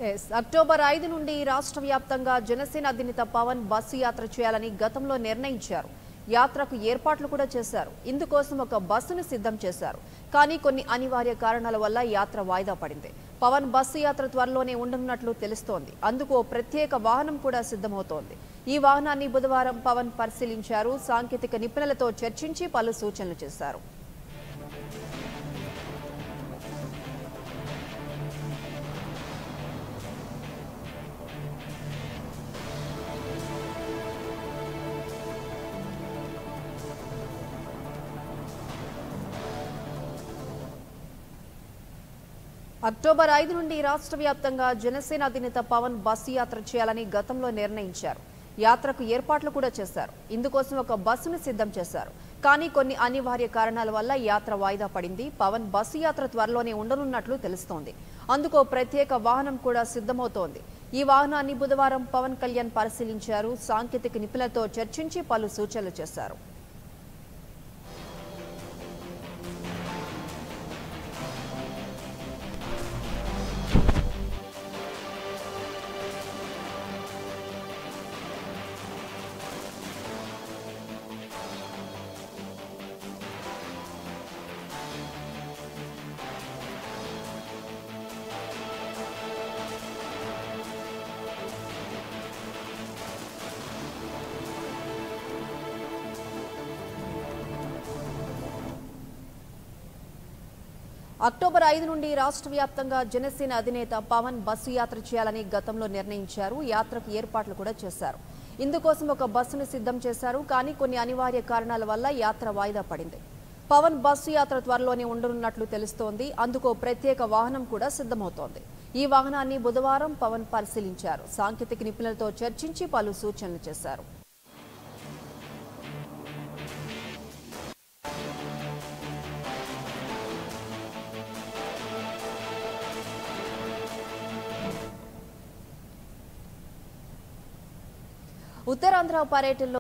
October 5 నుండి రాష్ట్ర వ్యాప్తంగా జనసేన అధినేత పవన్ బస్సు యాత్ర చేయాలని గతంలో నిర్ణయించారు. యాత్రకు ఏర్పాట్లు కూడా చేశారు. ఇందుకోసం ఒక బస్సును సిద్ధం చేశారు. కానీ కొన్ని అనివార్య కారణాల వల్ల యాత్ర వాయిదా పడింది. పవన్ బస్సు యాత్ర త్వరలోనే ఉండనున్నట్లు తెలుస్తోంది. అందుకు ప్రత్యేక వాహనం కూడా సిద్ధమవుతోంది. ఈ వాహనాన్ని బుధవారం పవన్ పరిశీలించారు. సాంకేతిక నిపుణులతో చర్చించి పలు సూచనలు చేశారు. అక్టోబర్ 5 నుండి రాష్ట్ర వ్యాప్తంగా జనసేన అధినేత పవన్ బస్సు యాత్ర చేయాలని గతంలో నిర్ణయించారు. యాత్రకు ఏర్పాట్లు కూడా చేశారు. ఇందుకోసం ఒక బస్సును సిద్ధం చేశారు. కానీ కొన్ని అనివార్య కారణాల వల్ల యాత్ర వాయిదా పడింది. పవన్ బస్సు యాత్ర త్వరలోనే ఉండనున్నట్లు తెలుస్తోంది. అందుకో ప్రత్యేక వాహనం కూడా సిద్ధమవుతోంది. ఈ వాహనాన్ని బుధవారం పవన్ కళ్యాణ్ పరిశీలించారు. సాంకేతిక నిపుణులతో చర్చించి పలు సూచనలు చేశారు. అక్టోబర్ 5 నుండి రాష్ట్ర వ్యాప్తంగా జనసేన అధినేత పవన్ బస్సు యాత్ర చేయాలని గతంలో నిర్ణయించారు. యాత్రకు ఏర్పాట్లు కూడా చేశారు. ఇందుకోసం ఒక బస్సును సిద్ధం చేశారు. కానీ కొన్ని అనివార్య కారణాల వల్ల యాత్ర వాయిదా పడింది. పవన్ బస్సు యాత్ర త్వరలోనే ఉండనున్నట్లు తెలుస్తోంది. అందుకో ప్రత్యేక వాహనం కూడా సిద్ధమవుతోంది. ఈ వాహనాన్ని బుధవారం పవన్ పరిశీలించారు. సాంకేతిక నిపుణులతో చర్చించి పలు సూచనలు చేశారు. ఉత్తరాంధ్ర పర్యటనలో